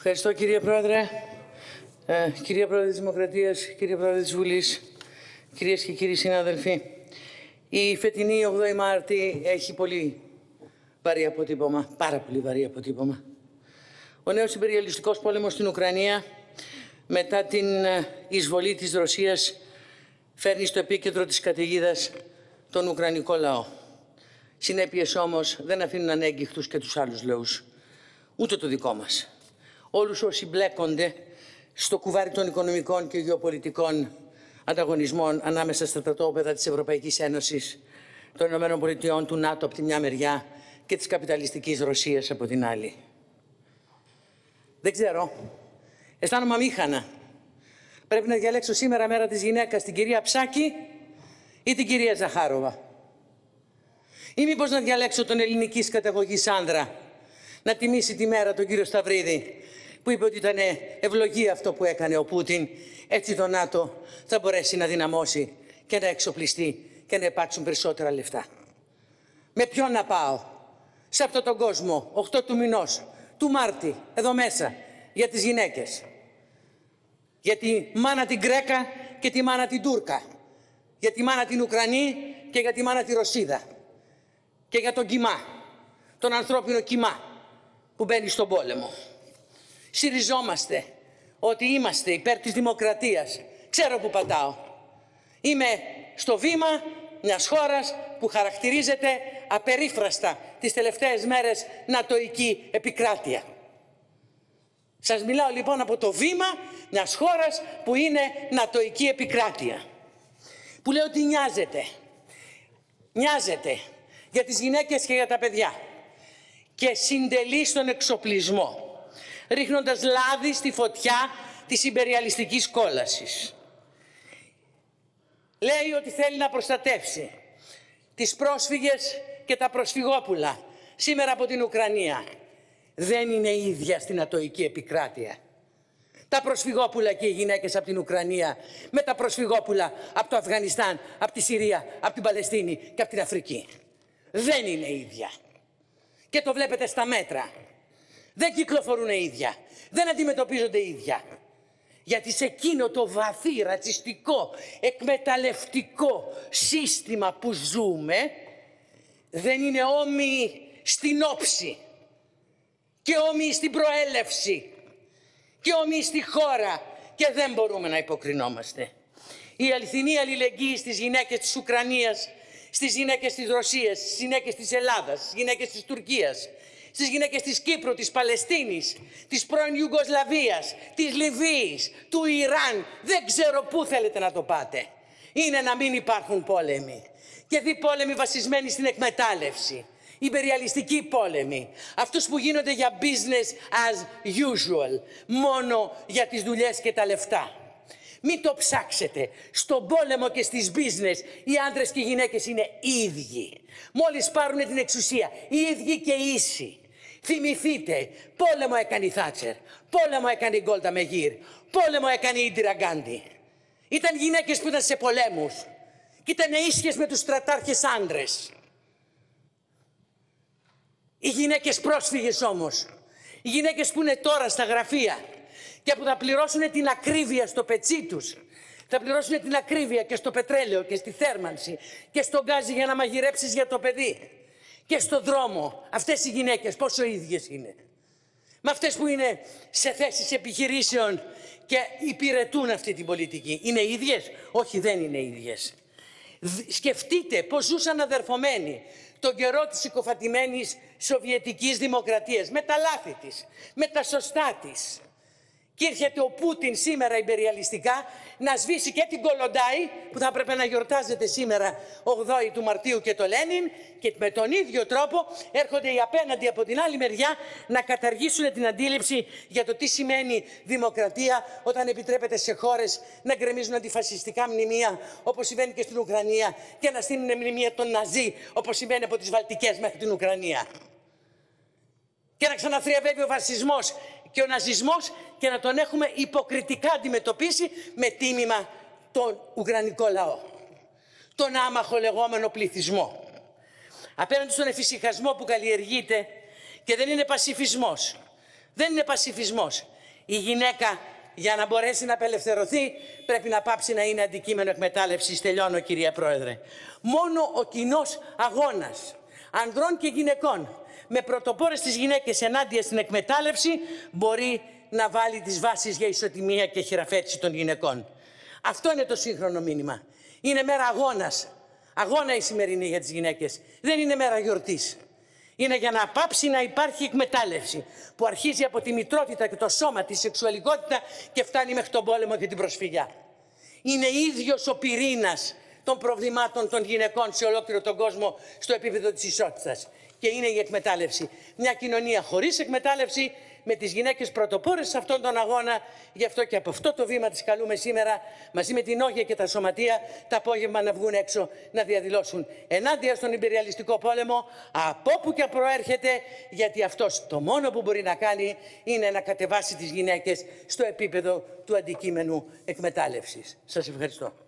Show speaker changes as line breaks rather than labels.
Ευχαριστώ, κύριε Πρόεδρε. Κυρία Πρόεδρε της Δημοκρατίας, κύριε Πρόεδρε της Βουλής, κυρίες και κύριοι συνάδελφοι, η φετινή 8η Μάρτη έχει πολύ βαρύ αποτύπωμα, πάρα πολύ βαρύ αποτύπωμα. Ο νέος υπεριαλιστικός πόλεμος στην Ουκρανία, μετά την εισβολή της Ρωσίας, φέρνει στο επίκεντρο της καταιγίδας τον Ουκρανικό λαό. Συνέπειες όμως δεν αφήνουν ανέγκυχτους και τους άλλους λαούς, ούτε το δικό μας. Όλους όσοι μπλέκονται στο κουβάρι των οικονομικών και γεωπολιτικών ανταγωνισμών ανάμεσα στα στρατόπεδα της Ευρωπαϊκής Ένωσης, των Ηνωμένων Πολιτειών, του ΝΑΤΟ από τη μια μεριά και της καπιταλιστικής Ρωσίας από την άλλη. Δεν ξέρω. Αισθάνομαι αμήχανα. Πρέπει να διαλέξω σήμερα, μέρα της γυναίκας, την κυρία Ψάκη ή την κυρία Ζαχάροβα. Ή μήπως να διαλέξω τον ελληνικής καταγωγής άνδρα, να τιμήσει τη μέρα τον κύριο Σταυρίδη, που είπε ότι ήταν ευλογία αυτό που έκανε ο Πούτιν, έτσι το ΝΑΤΟ θα μπορέσει να δυναμώσει και να εξοπλιστεί και να υπάρξουν περισσότερα λεφτά. Με ποιον να πάω σε αυτόν τον κόσμο, 8 του μηνός, του Μάρτη, εδώ μέσα, για τις γυναίκες. Για τη μάνα την Γκρέκα και τη μάνα την Τούρκα. Για τη μάνα την Ουκρανή και για τη μάνα τη Ρωσίδα. Και για τον κιμά, τον ανθρώπινο κιμά που μπαίνει στον πόλεμο. Συριζόμαστε ότι είμαστε υπέρ της δημοκρατίας. Ξέρω που πατάω. Είμαι στο βήμα μιας χώρας που χαρακτηρίζεται απερίφραστα τις τελευταίες μέρες νατοϊκή επικράτεια. Σας μιλάω λοιπόν από το βήμα μιας χώρας που είναι νατοϊκή επικράτεια. Που λέω ότι νοιάζεται για τις γυναίκες και για τα παιδιά και συντελεί στον εξοπλισμό, ρίχνοντας λάδι στη φωτιά της ιμπεριαλιστικής κόλασης. Λέει ότι θέλει να προστατεύσει τις πρόσφυγες και τα προσφυγόπουλα σήμερα από την Ουκρανία. Δεν είναι ίδια στην νατοϊκή επικράτεια. Τα προσφυγόπουλα και οι γυναίκες από την Ουκρανία με τα προσφυγόπουλα από το Αφγανιστάν, από τη Συρία, από την Παλαιστίνη και από την Αφρική. Δεν είναι ίδια. Και το βλέπετε στα μέτρα. Δεν κυκλοφορούν ίδια. Δεν αντιμετωπίζονται ίδια. Γιατί σε εκείνο το βαθύ, ρατσιστικό, εκμεταλλευτικό σύστημα που ζούμε, δεν είναι όμοιοι στην όψη και όμοιοι στην προέλευση και όμοιοι στη χώρα και δεν μπορούμε να υποκρινόμαστε. Η αληθινή αλληλεγγύη στις γυναίκες της Ουκρανίας, στις γυναίκες της Ρωσίας, στις γυναίκες της Ελλάδας, στις γυναίκες της Τουρκίας, στις γυναίκες της Κύπρου, της Παλαιστίνης, της πρώην Ιουγκοσλαβίας, της Λιβύης, του Ιράν, δεν ξέρω πού θέλετε να το πάτε. Είναι να μην υπάρχουν πόλεμοι. Και δι' πόλεμοι βασισμένοι στην εκμετάλλευση. Ιμπεριαλιστικοί πόλεμοι. Αυτούς που γίνονται για business as usual. Μόνο για τις δουλειές και τα λεφτά. Μην το ψάξετε. Στον πόλεμο και στις business οι άντρες και οι γυναίκες είναι ίδιοι. Μόλις πάρουν την εξουσία, οι ίδιοι και ίσοι. Θυμηθείτε, πόλεμο έκανε η Θάτσερ, πόλεμο έκανε η Γκόλτα Μεγίρ, πόλεμο έκανε η Ιντιρα Γκάντι. Ήταν γυναίκες που ήταν σε πολέμους και ήταν ίσχυες με τους στρατάρχες άντρες. Οι γυναίκες πρόσφυγες όμως, οι γυναίκες που είναι τώρα στα γραφεία και που θα πληρώσουν την ακρίβεια στο πετσί τους, θα πληρώσουν την ακρίβεια και στο πετρέλαιο και στη θέρμανση και στο γκάζι για να μαγειρέψεις για το παιδί και στο δρόμο. Αυτές οι γυναίκες πόσο ίδιες είναι με αυτές που είναι σε θέσεις επιχειρήσεων και υπηρετούν αυτή την πολιτική? Είναι ίδιες? Όχι, δεν είναι ίδιες. Σκεφτείτε πώς ζούσαν αδερφωμένοι τον καιρό της συκοφαντημένης Σοβιετικής Δημοκρατίας, με τα λάθη της, με τα σωστά της. Και έρχεται ο Πούτιν σήμερα ιμπεριαλιστικά να σβήσει και την Κολοντάι, που θα έπρεπε να γιορτάζεται σήμερα 8η του Μαρτίου, και το Λένιν, και με τον ίδιο τρόπο έρχονται οι απέναντι από την άλλη μεριά να καταργήσουν την αντίληψη για το τι σημαίνει δημοκρατία όταν επιτρέπεται σε χώρες να γκρεμίζουν αντιφασιστικά μνημεία, όπως συμβαίνει και στην Ουκρανία, και να στείλουν μνημεία των Ναζί, όπως συμβαίνει από τις Βαλτικές μέχρι την Ουκρανία. Και να ξαναθριαβεύει ο φασισμός και ο ναζισμός και να τον έχουμε υποκριτικά αντιμετωπίσει με τίμημα τον Ουκρανικό λαό. Τον άμαχο λεγόμενο πληθυσμό. Απέναντι στον εφησυχασμό που καλλιεργείται, και δεν είναι πασιφισμός. Δεν είναι πασιφισμός. Η γυναίκα, για να μπορέσει να απελευθερωθεί, πρέπει να πάψει να είναι αντικείμενο εκμετάλλευσης. Τελειώνω, κυρία Πρόεδρε. Μόνο ο κοινός αγώνας ανδρών και γυναικών με πρωτοπόρες τις γυναίκες ενάντια στην εκμετάλλευση μπορεί να βάλει τις βάσεις για ισοτιμία και χειραφέτηση των γυναικών. Αυτό είναι το σύγχρονο μήνυμα. Είναι μέρα αγώνας. Αγώνα η σημερινή για τις γυναίκες. Δεν είναι μέρα γιορτής. Είναι για να πάψει να υπάρχει εκμετάλλευση που αρχίζει από τη μητρότητα και το σώμα, τη σεξουαλικότητα και φτάνει μέχρι τον πόλεμο και την προσφυγιά. Είναι ίδιος ο πυρήνας των προβλημάτων των γυναικών σε ολόκληρο τον κόσμο στο επίπεδο της ισότητας. Και είναι η εκμετάλλευση. Μια κοινωνία χωρίς εκμετάλλευση, με τις γυναίκες πρωτοπόρες σε αυτόν τον αγώνα. Γι' αυτό και από αυτό το βήμα τις καλούμε σήμερα, μαζί με την Όγια και τα Σωματεία, το απόγευμα να βγουν έξω να διαδηλώσουν ενάντια στον ιμπεριαλιστικό πόλεμο, από όπου και προέρχεται, γιατί αυτός το μόνο που μπορεί να κάνει είναι να κατεβάσει τις γυναίκες στο επίπεδο του αντικείμενου εκμετάλλευσης. Σας ευχαριστώ.